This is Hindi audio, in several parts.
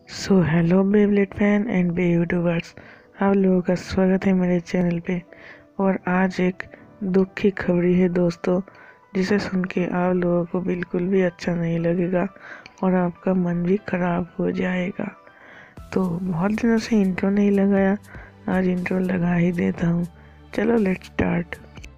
So hello Beyblade fan and Bey YouTubers, आप लोगों का स्वागत है मेरे चैनल पे। और आज एक दुख की खबरी है दोस्तों, जिसे सुन के आप लोगों को बिल्कुल भी अच्छा नहीं लगेगा और आपका मन भी खराब हो जाएगा। तो बहुत दिनों से इंट्रो नहीं लगाया, आज इंट्रो लगा ही देता हूँ। चलो लेट्स स्टार्ट।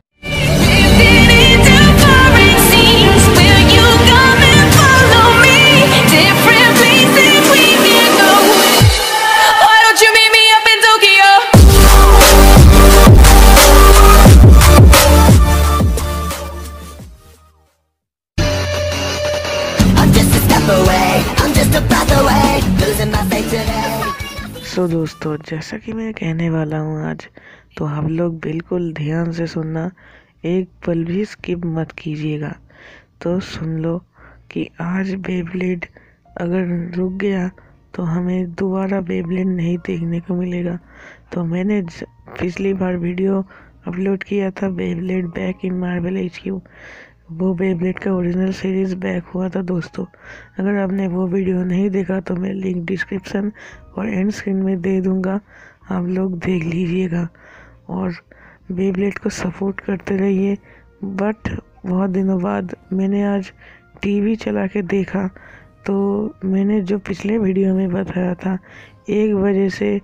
सो दोस्तों, जैसा कि मैं कहने वाला हूँ आज, तो आप लोग बिल्कुल ध्यान से सुनना, एक पल भी स्किप मत कीजिएगा। तो सुन लो कि आज बेब्लेड अगर रुक गया तो हमें दोबारा बेब्लेड नहीं देखने को मिलेगा। तो मैंने पिछली बार वीडियो अपलोड किया था Beyblade back in Marvel HQ, वो बेब्लेड का ओरिजिनल सीरीज़ बैक हुआ था दोस्तों। अगर आपने वो वीडियो नहीं देखा तो मैं लिंक डिस्क्रिप्शन और एंड स्क्रीन में दे दूँगा, आप लोग देख लीजिएगा और बेब्लेड को सपोर्ट करते रहिए। बट बहुत दिनों बाद मैंने आज टीवी चला के देखा, तो मैंने जो पिछले वीडियो में बताया था 1 बजे से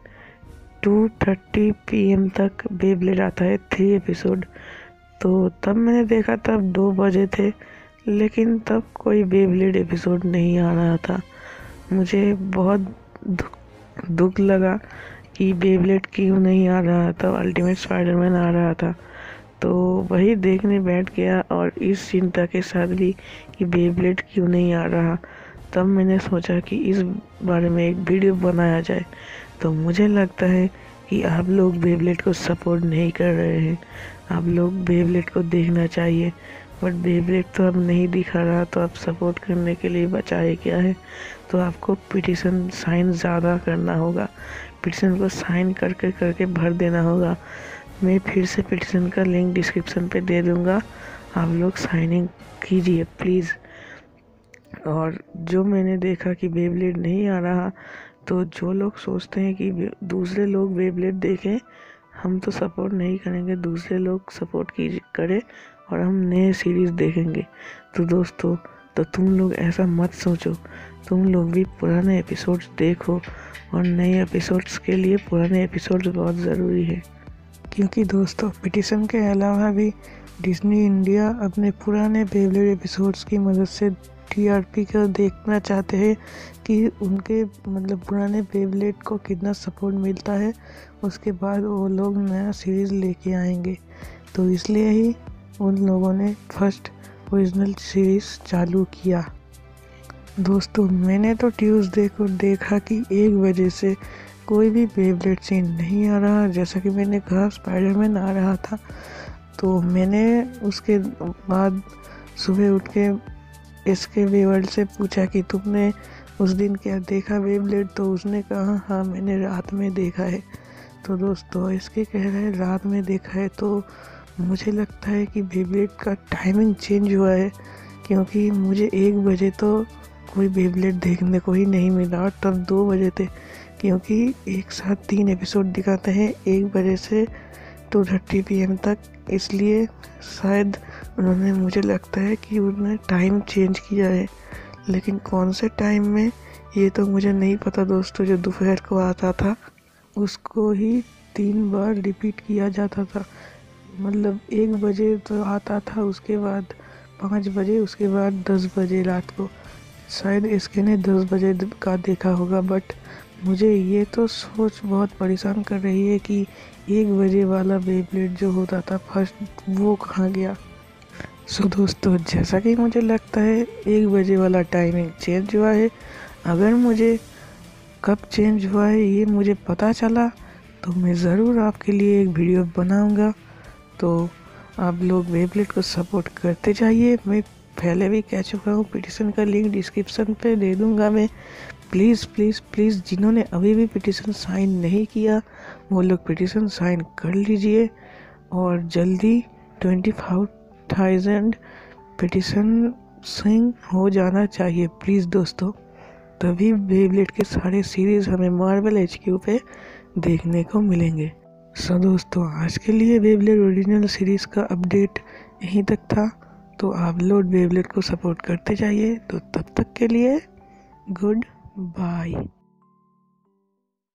2:30 PM तक बेब्लेड आता है 3 एपिसोड, तो तब मैंने देखा तब 2 बजे थे, लेकिन तब कोई बेब्लेड एपिसोड नहीं आ रहा था। मुझे बहुत दुख लगा कि बेब्लेड क्यों नहीं आ रहा था, अल्टीमेट स्पाइडरमैन आ रहा था। तो वही देखने बैठ गया और इस चिंता के साथ भी कि बेब्लेड क्यों नहीं आ रहा, तब मैंने सोचा कि इस बारे में एक वीडियो बनाया जाए। तो मुझे लगता है कि आप लोग बेब्लेड को सपोर्ट नहीं कर रहे हैं, आप लोग बेब्लेड को देखना चाहिए, बट बेब्लेड तो अब नहीं दिखा रहा, तो आप सपोर्ट करने के लिए बचाए क्या है। तो आपको पिटीशन साइन ज़्यादा करना होगा, पिटीशन को साइन करके भर देना होगा। मैं फिर से पिटीशन का लिंक डिस्क्रिप्शन पे दे दूँगा, आप लोग साइनिंग कीजिए प्लीज़। और जो मैंने देखा कि बेब्लेड नहीं आ रहा, तो जो लोग सोचते हैं कि दूसरे लोग बेब्लेड देखें, हम तो सपोर्ट नहीं करेंगे, दूसरे लोग सपोर्ट करें और हम नए सीरीज़ देखेंगे। तो दोस्तों, तो तुम लोग ऐसा मत सोचो, तुम लोग भी पुराने एपिसोड्स देखो, और नए एपिसोड्स के लिए पुराने एपिसोड्स बहुत ज़रूरी है। क्योंकि दोस्तों, पिटीशन के अलावा भी डिज्नी इंडिया अपने पुराने बेब्लेड एपिसोड्स की मदद से TRP का देखना चाहते हैं कि उनके पुराने बेब्लेड को कितना सपोर्ट मिलता है, उसके बाद वो लोग नया सीरीज़ लेके आएंगे। तो इसलिए ही उन लोगों ने फर्स्ट ओरिजिनल सीरीज़ चालू किया। दोस्तों, मैंने तो ट्यूसडे को देखा कि 1 बजे से कोई भी बेब्लेड सीन नहीं आ रहा। जैसा कि मैंने कहा स्पाइडरमैन आ रहा था, तो मैंने उसके बाद सुबह उठ के इसके वर्ल्ड से पूछा कि तुमने उस दिन क्या देखा बेब्लेड, तो उसने कहा हाँ मैंने रात में देखा है। तो दोस्तों, इसके कह रहे हैं रात में देखा है, तो मुझे लगता है कि बेब्लेड का टाइमिंग चेंज हुआ है, क्योंकि मुझे 1 बजे तो कोई बेब्लेड देखने को ही नहीं मिला और तब 2 बजे थे, क्योंकि एक साथ 3 एपिसोड दिखाते हैं 1 बजे से 2:30 PM तक। इसलिए शायद उन्होंने, मुझे लगता है कि उन्होंने टाइम चेंज किया है, लेकिन कौन से टाइम में ये तो मुझे नहीं पता दोस्तों। जो दोपहर को आता था उसको ही 3 बार रिपीट किया जाता था, 1 बजे तो आता था, उसके बाद 5 बजे, उसके बाद 10 बजे रात को। शायद इसके ने 10 बजे का देखा होगा, बट मुझे ये तो सोच बहुत परेशान कर रही है कि 1 बजे वाला बेब्लेड जो होता था फर्स्ट, वो कहाँ गया। सो दोस्तों, जैसा कि मुझे लगता है 1 बजे वाला टाइमिंग चेंज हुआ है। अगर मुझे कब चेंज हुआ है ये मुझे पता चला, तो मैं ज़रूर आपके लिए एक वीडियो बनाऊंगा। तो आप लोग बेब्लेड को सपोर्ट करते जाइए। मैं पहले भी कह चुका हूँ, पिटीशन का लिंक डिस्क्रिप्शन पे दे दूंगा मैं। प्लीज़ प्लीज़ प्लीज़, जिन्होंने अभी भी पिटीशन साइन नहीं किया, वो लोग पिटीशन साइन कर लीजिए, और जल्दी 25,000 पिटीशन साइन हो जाना चाहिए प्लीज़ दोस्तों। तभी बेब्लेड के सारे सीरीज हमें मार्वल HQ पे देखने को मिलेंगे। सो दोस्तों, आज के लिए बेब्लेड ओरिजिनल सीरीज का अपडेट यहीं तक था। तो आप लोग बेब्लेड को सपोर्ट करते जाइए। तो तब तक के लिए गुड बाय।